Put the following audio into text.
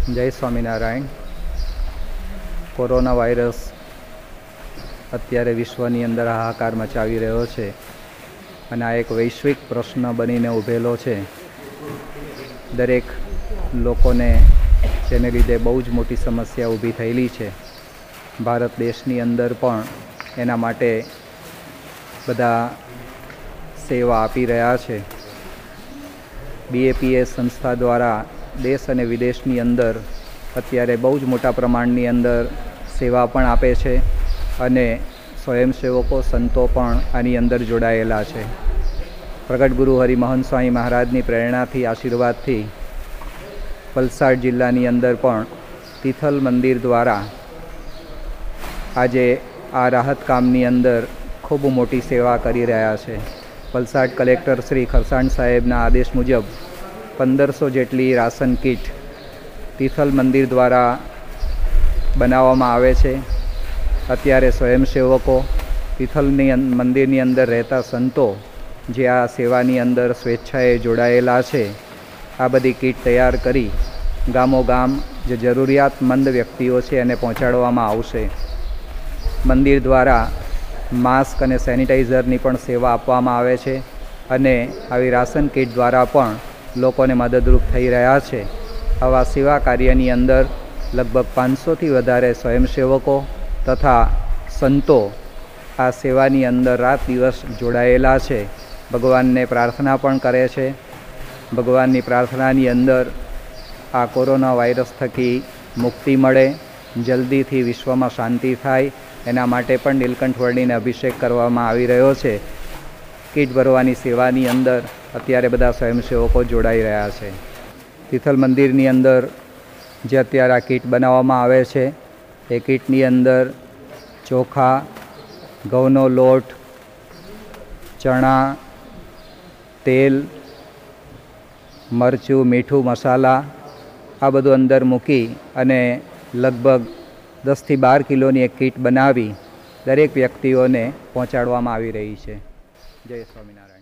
જય Swaminarayan. Corona virus અત્યારે વિશ્વની અંદર હાહાકાર મચાવી રહ્યો છે અને આ એક વૈશ્વિક પ્રશ્ન બનીને ઊભેલો છે। દરેક લોકોને જેને લીધે બહુ જ મોટી સમસ્યા ઊભી થયેલી છે। ભારત દેશની અંદર પણ એના માટે બધા સેવા આપી રહ્યા છે। BAPS સંસ્થા દ્વારા દેશ અને વિદેશની અંદર અત્યારે બહુ જ મોટા પ્રમાણની અંદર સેવા પણ આપે છે અને સ્વયંસેવકો સંતો પણ આની અંદર જોડાયેલા છે। પ્રગટ ગુરુ હરિમહંત સ્વામી મહારાજની પ્રેરણાથી આશીર્વાદથી વલસાડ જિલ્લાની અંદર પણ તિથલ મંદિર દ્વારા આજે આ રાહત કામની અંદર ખૂબ મોટી સેવા કરી રહ્યા છે। વલસાડ કલેક્ટર શ્રી ખરસાણ સાહેબના આદેશ મુજબ 1500 જેટલી રાશન કીટ તિથલ મંદિર દ્વારા બનાવવામાં આવે છે। અત્યારે સ્વયંસેવકો તિથલની મંદિરની અંદર રહેતા સંતો જે આ સેવાની અંદર સ્વેચ્છાએ જોડાયેલા છે, આ બધી કીટ તૈયાર કરી ગામોગામ જે જરૂરિયાતમંદ વ્યક્તિઓ છે એને પહોંચાડવામાં આવશે। મંદિર દ્વારા માસ્ક અને સેનિટાઈઝરની પણ સેવા આપવામાં આવે છે અને આવી રાશન કીટ દ્વારા પણ લોકોને મદદરૂપ થઈ રહ્યા છે। આવા સેવા કાર્યની અંદર લગભગ 500થી વધારે સ્વયંસેવકો તથા સંતો આ સેવાની અંદર રાત દિવસ જોડાયેલા છે। ભગવાનને પ્રાર્થના પણ કરે છે। ભગવાનની પ્રાર્થનાની અંદર આ કોરોના વાયરસ થકી મુક્તિ મળે, જલ્દીથી વિશ્વમાં શાંતિ થાય એના માટે પણ નીલકંઠ વર્ણીને અભિષેક કરવામાં આવી રહ્યો છે। કીટ ભરવાની સેવાની અંદર અત્યારે બધા સ્વયંસેવકો જોડાઈ રહ્યા છે। તિથલ મંદિરની અંદર જે અત્યારે આ કીટ બનાવવામાં આવે છે એ કીટની અંદર ચોખા, ઘઉંનો લોટ, ચણા, તેલ, મરચું, મીઠું, મસાલા આ બધું અંદર મૂકી અને લગભગ 10થી 12 કિલોની એક કીટ બનાવી દરેક વ્યક્તિઓને પહોંચાડવામાં આવી રહી છે। જય સ્વામિનારાયણ।